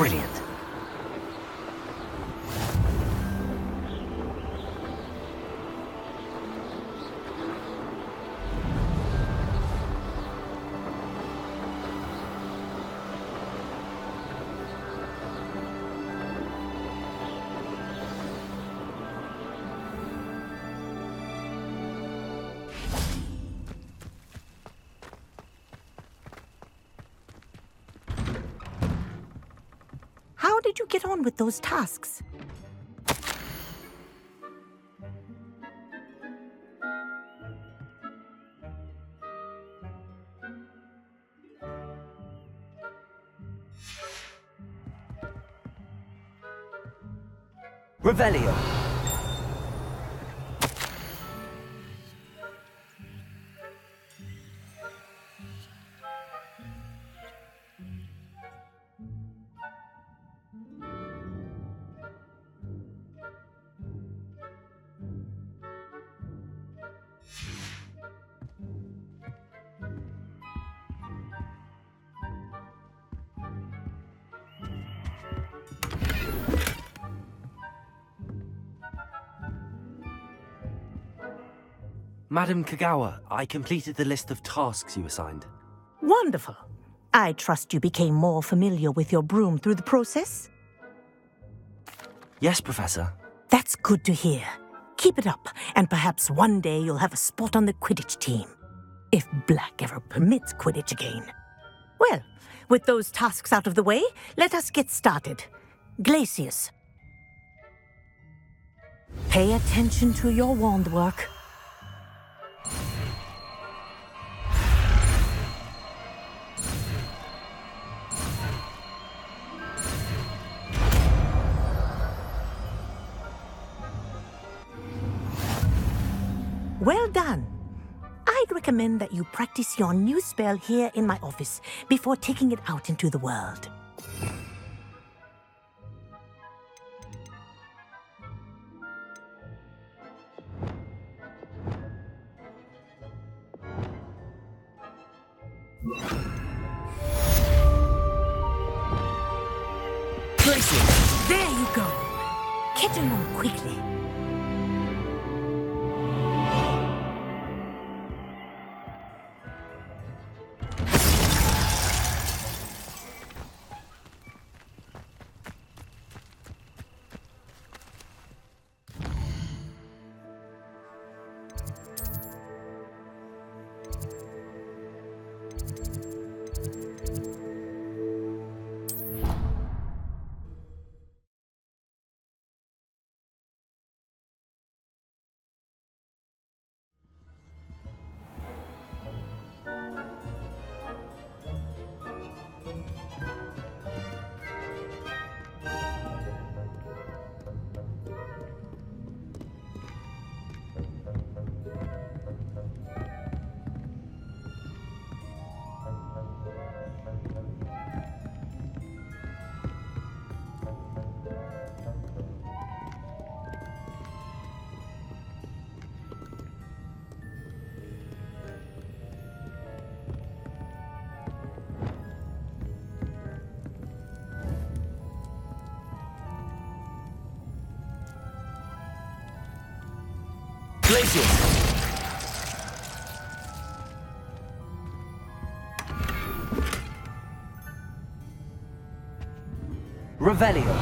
Brilliant. How did you get on with those tasks? Revelio. Madam Kagawa, I completed the list of tasks you assigned. Wonderful. I trust you became more familiar with your broom through the process? Yes, Professor. That's good to hear. Keep it up, and perhaps one day you'll have a spot on the Quidditch team. If Black ever permits Quidditch again. Well, with those tasks out of the way, let us get started. Glacius. Pay attention to your wand work. Well done. I'd recommend that you practice your new spell here in my office before taking it out into the world. Glacius! There you go. Catching them quickly. Glacius! Revelio.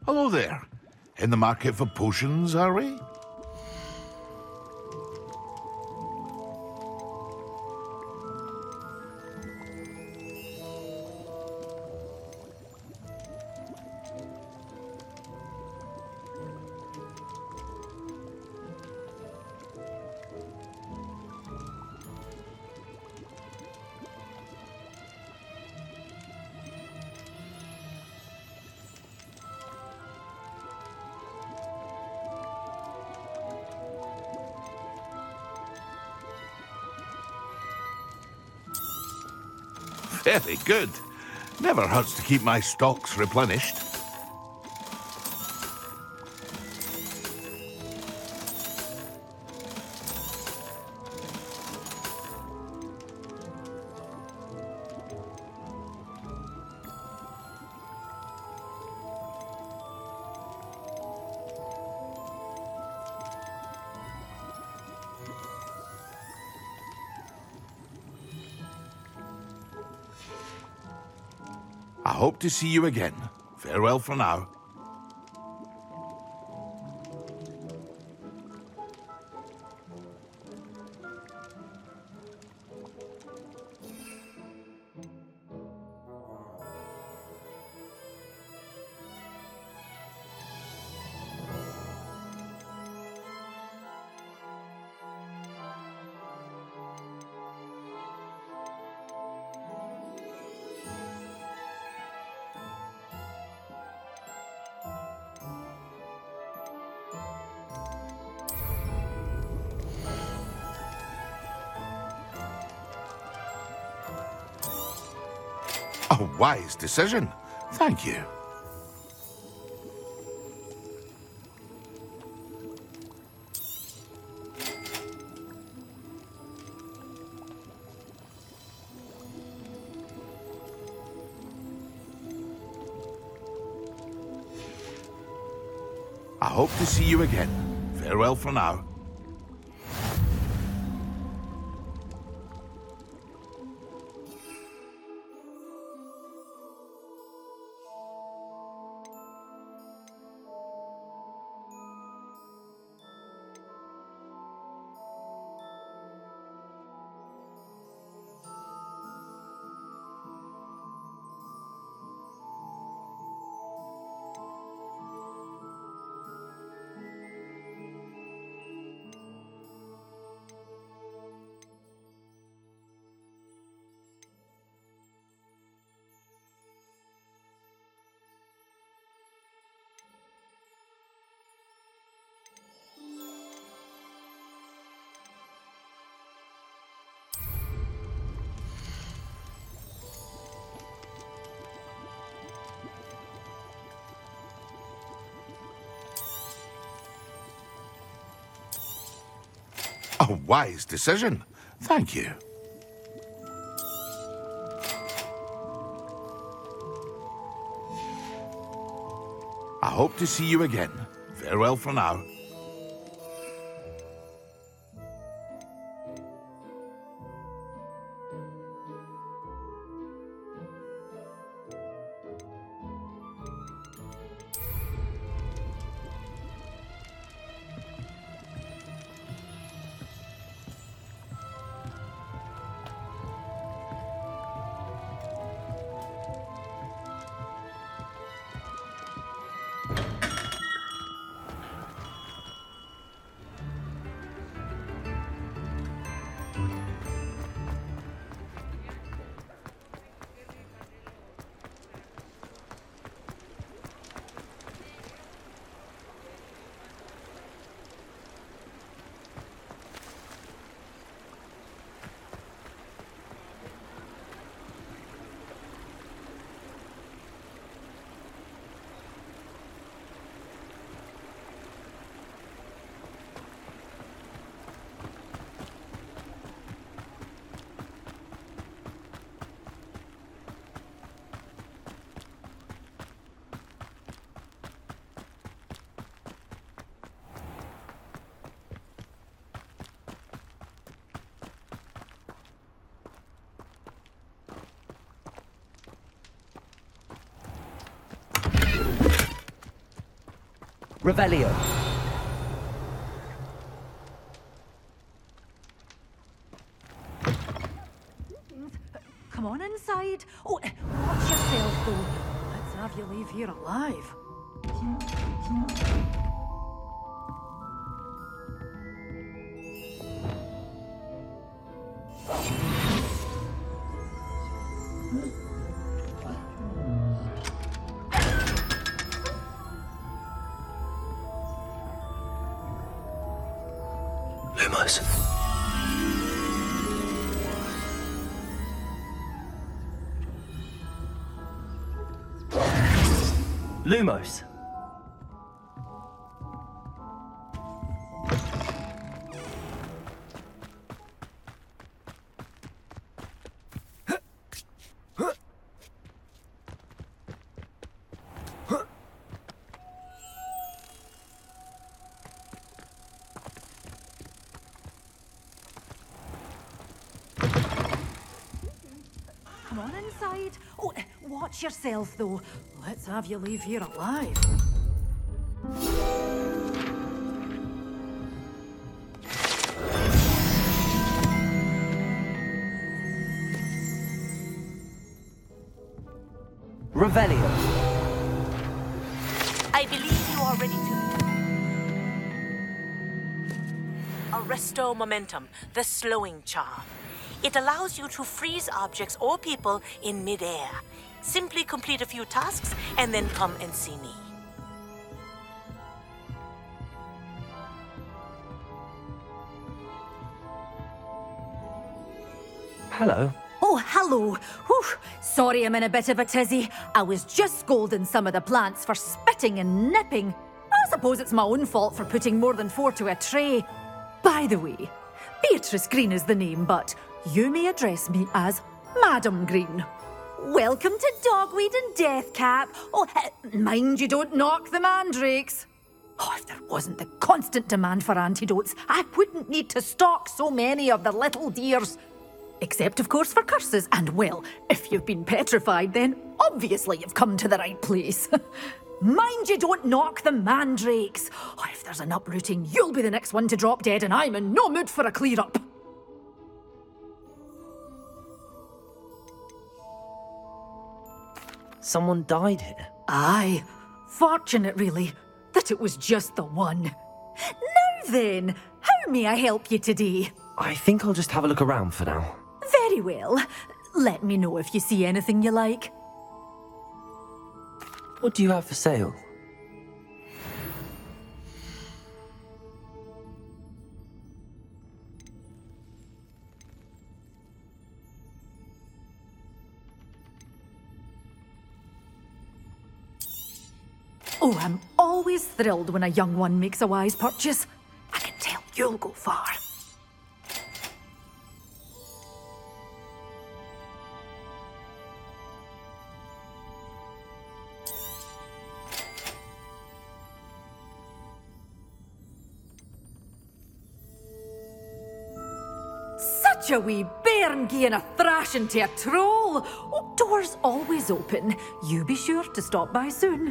Hello there. In the market for potions, are we? Very good. Never hurts to keep my stocks replenished. I hope to see you again. Farewell for now. A wise decision. Thank you. I hope to see you again. Farewell for now. A wise decision. Thank you. I hope to see you again. Farewell for now. Revelio. Come on inside. Oh, watch yourself, though. Let's have you leave here alive. Lumos. Lumos. Come on inside. Oh, watch yourself, though. Let's have you leave here alive. Revelio. I believe you are ready to... Arresto Momentum, the slowing charm. It allows you to freeze objects or people in midair. Simply complete a few tasks and then come and see me. Hello. Oh, hello. Whew. Sorry I'm in a bit of a tizzy. I was just scolding some of the plants for spitting and nipping. I suppose it's my own fault for putting more than 4 to a tray. By the way, Beatrice Green is the name, but you may address me as Madam Green. Welcome to Dogweed and Deathcap. Oh, mind you don't knock the mandrakes. Oh, if there wasn't the constant demand for antidotes, I wouldn't need to stock so many of the little dears. Except, of course, for curses. And, well, if you've been petrified, then obviously you've come to the right place. Mind you don't knock the mandrakes. Oh, if there's an uprooting, you'll be the next one to drop dead, and I'm in no mood for a clear-up. Someone died here. Aye. Fortunate, really, that it was just the one. Now then, how may I help you today? I think I'll just have a look around for now. Very well. Let me know if you see anything you like. What do you have for sale? Oh, I'm always thrilled when a young one makes a wise purchase. I can tell you'll go far. Such a wee bairn gieing a thrashing to a troll. Oh, doors always open. You be sure to stop by soon.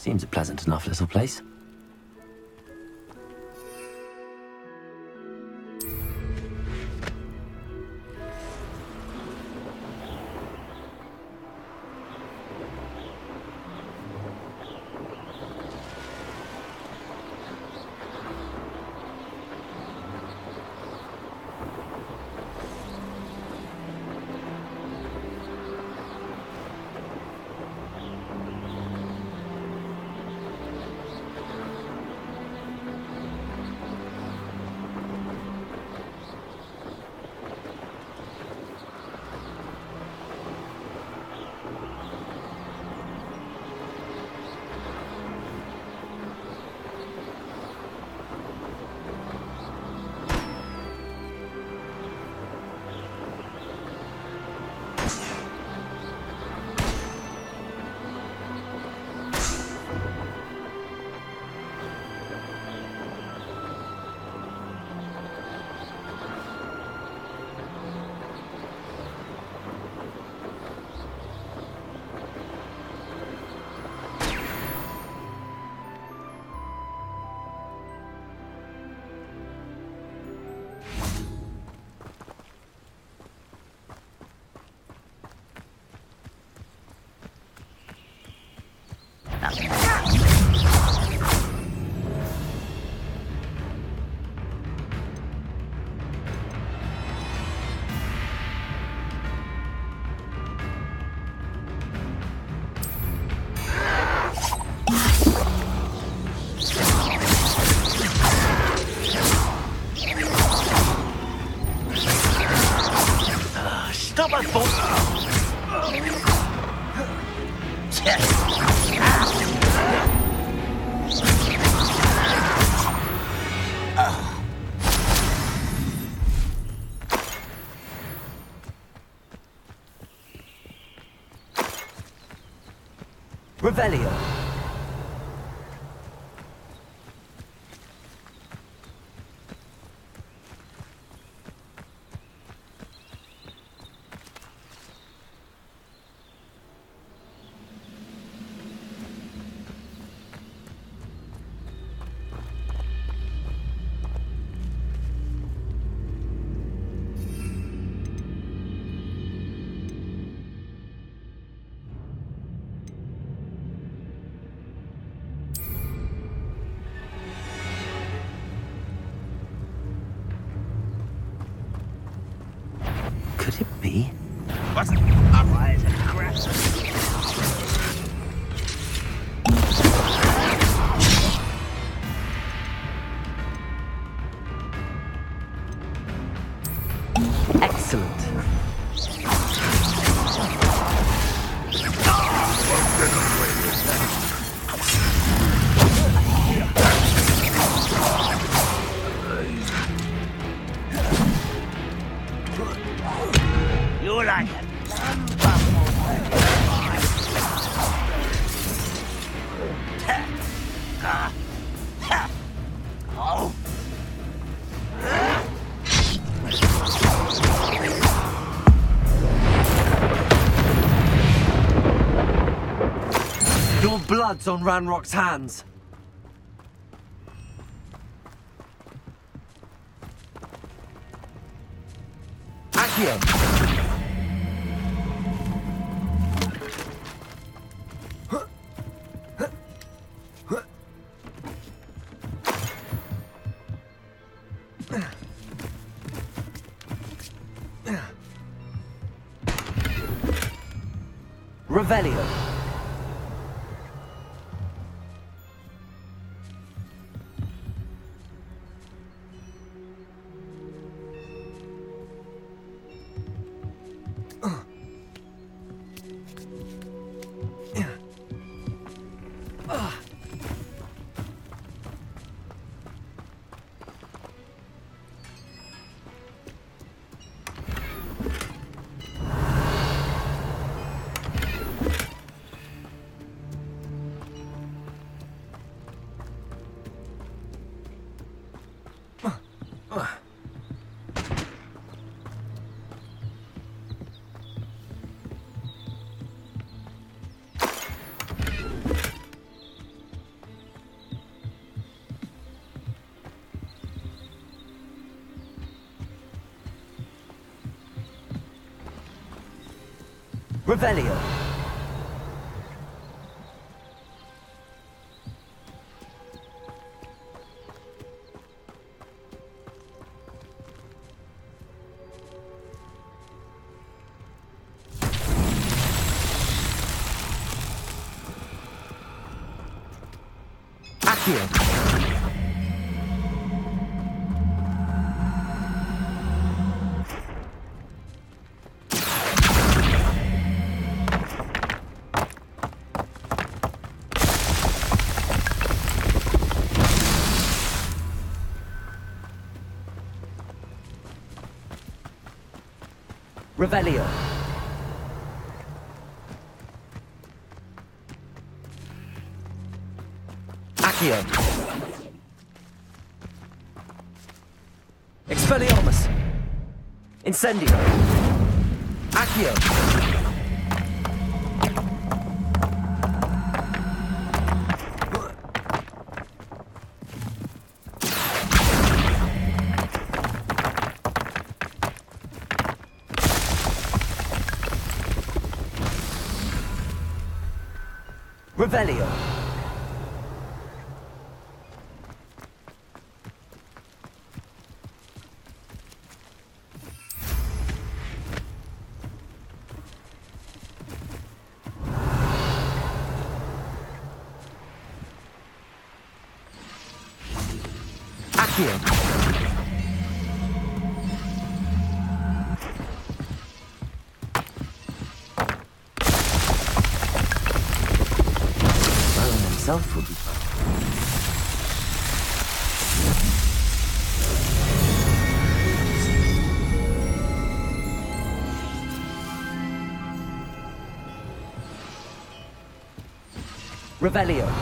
Seems a pleasant enough little place. Stop us, both! Revelio. Could it be? What's otherwise crap? Excellent. You like it? Oh. Your blood's on Ranrock's hands. Accio. Revelio. Revelio. Accio. Revelio. Accio. Expelliarmus. Incendio. Accio. Revelio. Accio. Merlin himself would be fine. Revelio.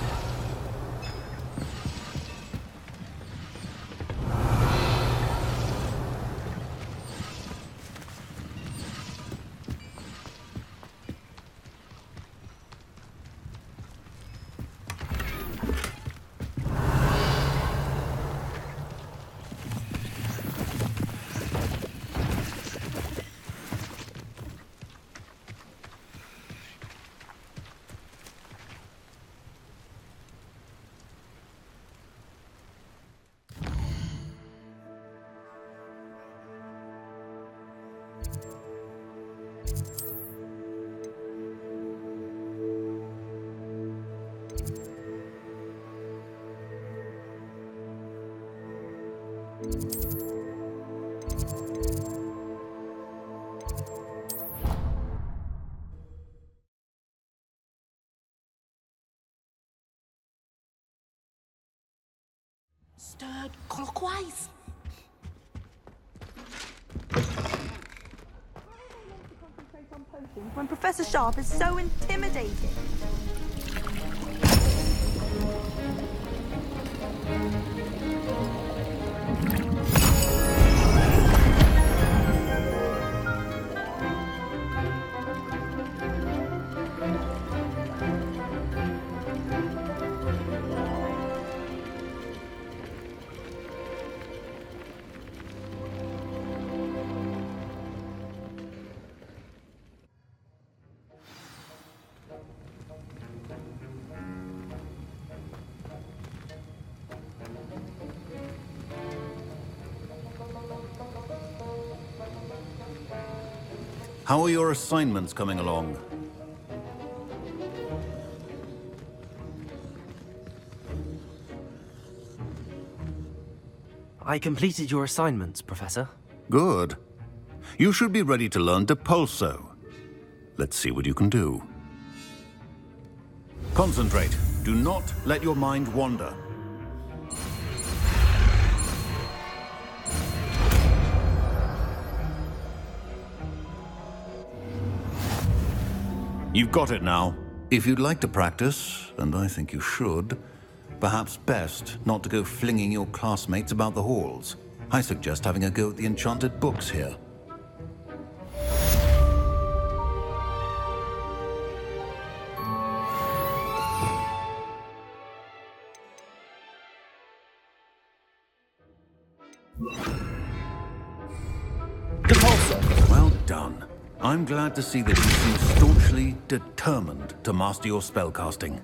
Stirred clockwise. When Professor Sharp is so intimidating. How are your assignments coming along? I completed your assignments, Professor. Good. You should be ready to learn Depulso. Let's see what you can do. Concentrate. Do not let your mind wander. You've got it now. If you'd like to practice, and I think you should, perhaps best not to go flinging your classmates about the halls. I suggest having a go at the enchanted books here. Depulso! Well done. I'm glad to see that you seem staunchly determined to master your spellcasting.